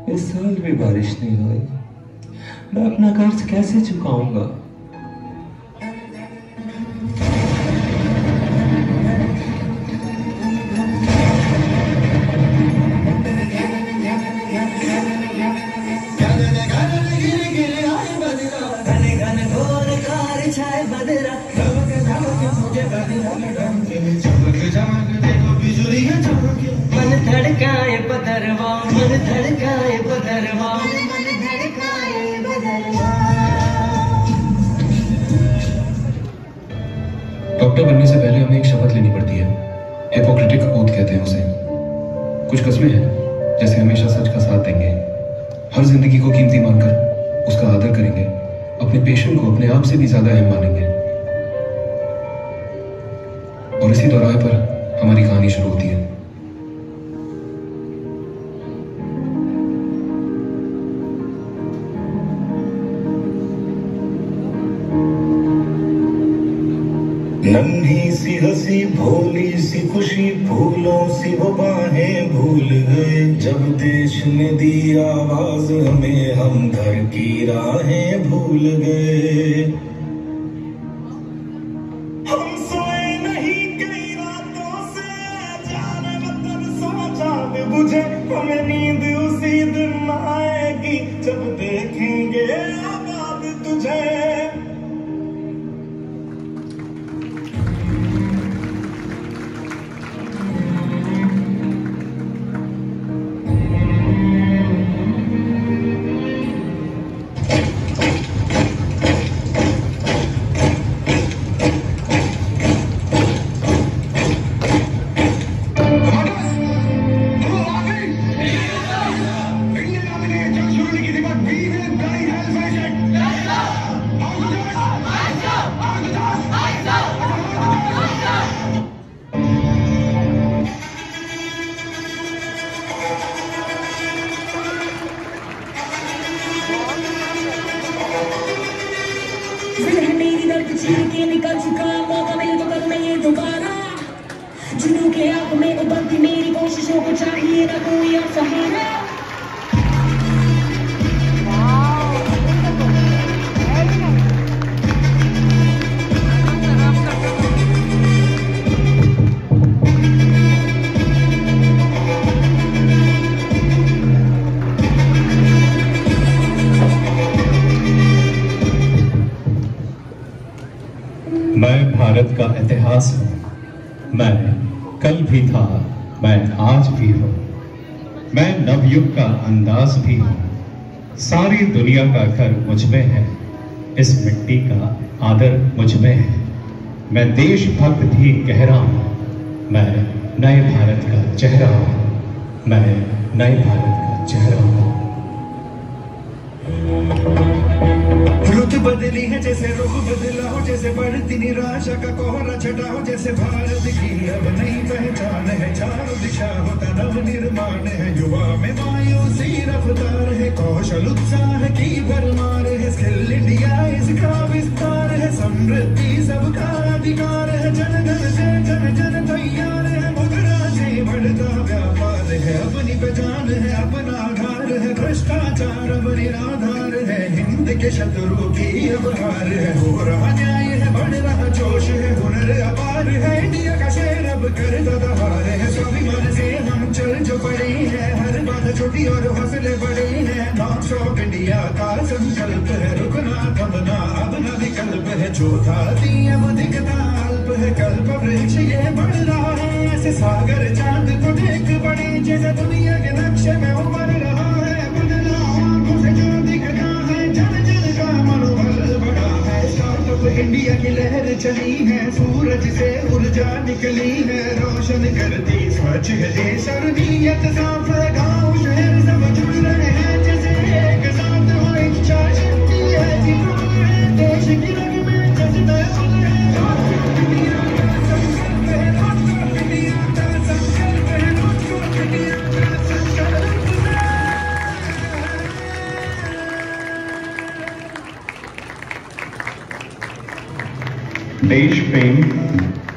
इस साल भी बारिश नहीं हुई। मैं अपना कर्ज कैसे चुकाऊंगा? मन धड़काए बदरवा, मन धड़काए बदरवा, मन धड़काए बदरवा। डॉक्टर बनने से पहले हमें एक शपथ लेनी पड़ती है। हिपोक्रेटिक ओथ कहते हैं उसे। कुछ कस्में हैं, जैसे हमेशा सच का साथ देंगे, हर जिंदगी को कीमती मानकर उसका आदर करेंगे, अपने पेशेंट को अपने आप से भी ज्यादा अहम मानेंगे। और इसी दौरान पर हमारी कहानी शुरू होती है। नन्ही सी हंसी, भोली सी खुशी, फूलों सी वो बाहें भूल गए। जब देश ने दी आवाज हमें, हम घर की राहें भूल गए। हम सोए नहीं कई रातों से, जाने मतलब सोचा भी बुझे। हमें नींद उसी दिन आएगी जब देखेंगे आबाद तुझे। मेरी दर्द चीर के निकल चुका, मौका मिले तो करूं मैं ये दोबारा। जुनून के आग में उबलती मेरी कोशिशों को चाहिए ना कोई और सहारा। मैं भारत का इतिहास हूँ। मैं कल भी था, मैं आज भी हूँ। मैं नवयुग का अंदाज भी हूँ। सारी दुनिया का घर मुझ में है, इस मिट्टी का आदर मुझ में है। मैं देशभक्त भी कह रहा हूँ। मैं नए भारत का चेहरा हूँ। मैं नए भारत का चेहरा हूँ। रुत बदली है जैसे रुख बदला हो, जैसे बढ़ती निराशा का कोहरा छटा हो। जैसे भारत की अब नई पहचान है, चारों दिशा होता नव निर्माण है। युवा में मायूसी रफ्तार है, कौशल उत्साह की भरमार है। स्किल इंडिया इसका विस्तार है, समृद्धि सबका अधिकार है। जन जन से जन जन तैयार है, मुद्रा से बढ़ता व्यापार है। अपनी पहचान है, अपना आधार है, भ्रष्टाचार अब निराधार है। हिंद के शत्रु की अब हार है, हो रहा न्याय है, बढ़ रहा जोश है। हुनर अपार है, इंडिया का शेर अब करता दहार है। स्वाभिमान से हम चल जो पड़े हैं, हर बात छोटी और हौसले बड़े हैं। नॉर्थ ऑफ इंडिया का संकल्प है, रुकना थमना अब न विकल्प है। जो था वो दिखता अल्प है, कल्प वृक्ष ये बढ़ रहा है। ऐसे सागर चांद को देख बड़े, जैसे दुनिया के नक्शे में उभर रहा है। बदला आंखों से जो दिखता है, जन जन का मनोबल बढ़ा है। स्टार्टअप इंडिया की लहर चली है, सूरज से ऊर्जा निकली है। रोशन करती स्वच्छ है देश और नीयत साफ है। गाँव शहर सब जुड़ रहे हैं, जैसे एक साथ हो इच्छा शक्ति है। जीवन है देश की रग में, जैसे दयाल है। इंडिया का संकल्प है, इंडिया का संकल्प है, इंडिया का संकल्प है। देश प्रेम